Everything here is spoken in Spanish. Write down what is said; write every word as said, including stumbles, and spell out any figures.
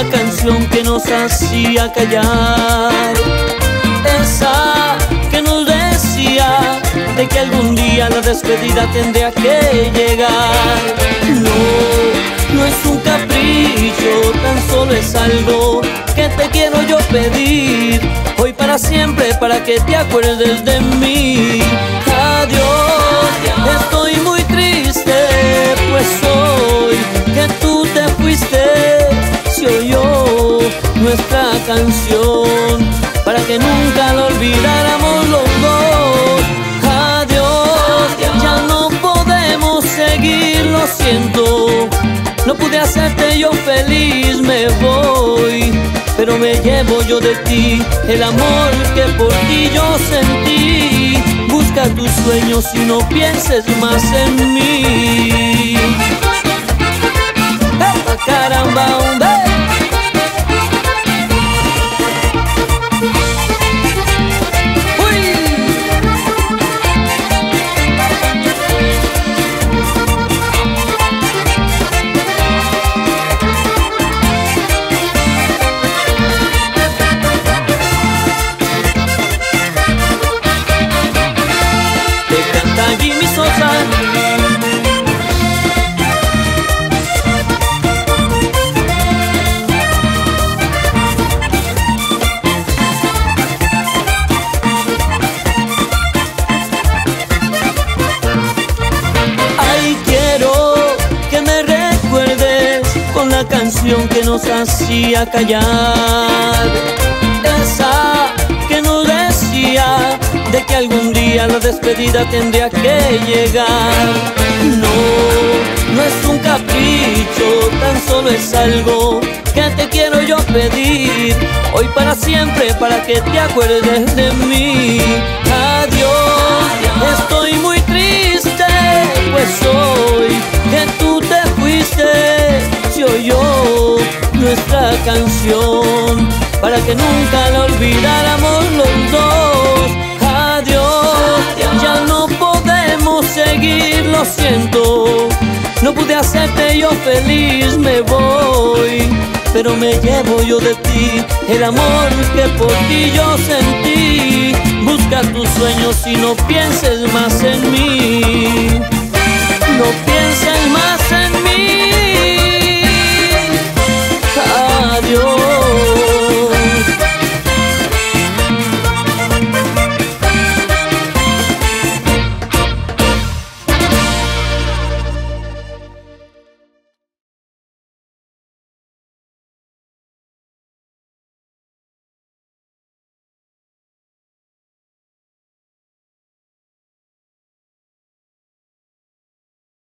la canción que nos hacía callar, esa que nos decía de que algún día la despedida tendría que llegar. No, no es un capricho, tan solo es algo que te quiero yo pedir, hoy para siempre, para que te acuerdes de mí. Adiós, estoy muy triste, pues hoy que tú te fuiste, se oyó nuestra canción para que nunca la olvidáramos los dos. Adiós, ya no podemos seguir, lo siento, no pude hacerte yo feliz, me voy, pero me llevo yo de ti el amor que por ti yo sentí. Busca tus sueños y no pienses más en mí. ¡Epa, caramba, hombre! Jimmy Sosa. Ay, quiero que me recuerdes con la canción que nos hacía callar, esa que nos decía de que algún día la despedida tendría que llegar. No, no es un capricho, tan solo es algo que te quiero yo pedir, hoy para siempre, para que te acuerdes de mí. Adiós, estoy muy triste, pues hoy que tú te fuiste, se oyó nuestra canción para que nunca la olvidáramos los dos. Ya no podemos seguir, lo siento, no pude hacerte yo feliz, me voy, pero me llevo yo de ti el amor que por ti yo sentí. Busca tus sueños y no pienses más en mí, no pienses